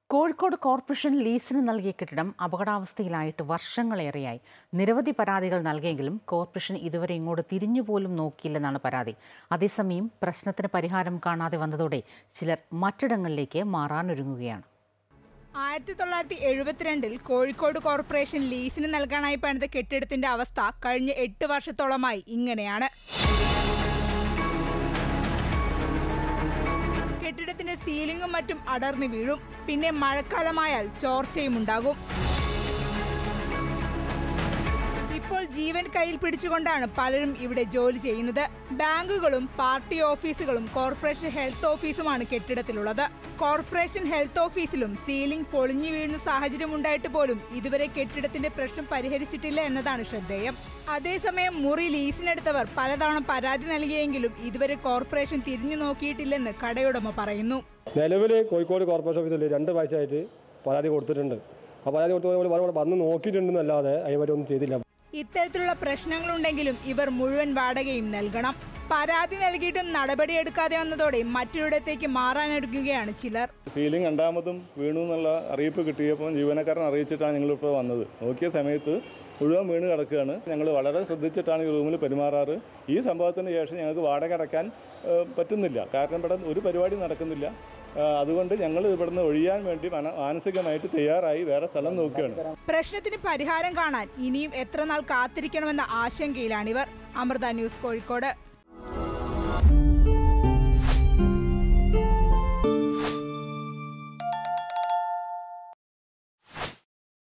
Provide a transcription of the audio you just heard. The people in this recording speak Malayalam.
കോഴിക്കോട് കോർപ്പറേഷൻ ലീസിന് നൽകിയ കെട്ടിടം അപകടാവസ്ഥയിലായിട്ട് വർഷങ്ങളേറെയായി. നിരവധി പരാതികൾ നൽകിയെങ്കിലും കോർപ്പറേഷൻ ഇതുവരെ ഇങ്ങോട്ട് തിരിഞ്ഞുപോലും നോക്കിയില്ലെന്നാണ് പരാതി. അതേസമയം പ്രശ്നത്തിന് പരിഹാരം കാണാതെ വന്നതോടെ ചിലർ മറ്റിടങ്ങളിലേക്ക് മാറാനൊരുങ്ങുകയാണ്. 1972 കോഴിക്കോട് കോർപ്പറേഷൻ ലീസിന് നൽകാനായി പണിത കെട്ടിടത്തിന്റെ അവസ്ഥ കഴിഞ്ഞ 8 വർഷത്തോളമായി ഇങ്ങനെയാണ്. കെട്ടിടത്തിന്റെ സീലിംഗും മറ്റും അടർന്നു വീഴും. പിന്നെ മഴക്കാലമായാൽ ചോർച്ചയും ഉണ്ടാകും. ഇപ്പോൾ ജീവൻ കയ്യിൽ പിടിച്ചുകൊണ്ടാണ് പലരും ഇവിടെ ജോലി ചെയ്യുന്നത്. ബാങ്കുകളും പാർട്ടി ഓഫീസുകളും കോർപ്പറേഷൻ ഹെൽത്ത് ഓഫീസുമാണ് കെട്ടിടത്തിലുള്ളത്. കോർപ്പറേഷൻ ഹെൽത്ത് ഓഫീസിലും സീലിംഗ് പൊളിഞ്ഞു വീഴുന്ന സാഹചര്യം ഉണ്ടായിട്ട് പോലും ഇതുവരെ കെട്ടിടത്തിന്റെ പ്രശ്നം പരിഹരിച്ചിട്ടില്ല എന്നതാണ് ശ്രദ്ധേയം. അതേസമയം മുറി ലീസിനെടുത്തവർ പലതവണ പരാതി നൽകിയെങ്കിലും ഇതുവരെ കോർപ്പറേഷൻ തിരിഞ്ഞു നോക്കിയിട്ടില്ലെന്ന് കടയുടമ പറയുന്നു. നിലവിൽ കോഴിക്കോട് കോർപ്പറേഷൻ ഓഫീസിൽ 2 പ്രാവശ്യമായിട്ട് പരാതി കൊടുത്തിട്ടുണ്ട്. ആ പരാതി കൊടുത്തപ്പോൾ വന്ന് നോക്കിയിട്ടുണ്ടെന്നല്ലാതെ അതിനെ ഒന്നും ചെയ്തില്ല. ഇത്തരത്തിലുള്ള പ്രശ്നങ്ങളുണ്ടെങ്കിലും ഇവർ മുഴുവൻ വാടകയും നൽകണം. പരാതി നൽകിയിട്ടും നടപടിയെടുക്കാതെ വന്നതോടെ മറ്റൊരിടത്തേക്ക് മാറാനൊരുങ്ങുകയാണ് ചിലർ. സീലിംഗ് രണ്ടാമതും വീണു എന്നുള്ള അറിയിപ്പ് കിട്ടിയപ്പോൾ ജീവനക്കാരൻ അറിയിച്ചിട്ടാണ് ഞങ്ങളിപ്പോൾ വന്നത്. നോക്കിയ സമയത്ത് മുഴുവൻ വീണ് കിടക്കുകയാണ്. ഞങ്ങൾ വളരെ ശ്രദ്ധിച്ചിട്ടാണ് ഈ റൂമിൽ പെരുമാറാറ്. ഈ സംഭവത്തിന് ശേഷം ഞങ്ങൾക്ക് വാടക അടയ്ക്കാൻ പറ്റുന്നില്ല. കാരണം ഇവിടെ ഒരു പരിപാടി നടക്കുന്നില്ല. അതുകൊണ്ട് ഞങ്ങൾ ഇവിടുന്ന് ഒഴിയാൻ വേണ്ടി മാനസികമായിട്ട് തയ്യാറായി വേറെ സ്ഥലം നോക്കുകയാണ്. പ്രശ്നത്തിന് പരിഹാരം കാണാൻ ഇനിയും എത്ര നാൾ കാത്തിരിക്കണമെന്ന ആശങ്കയിലാണിവർ. അമൃത ന്യൂസ്, കോഴിക്കോട്.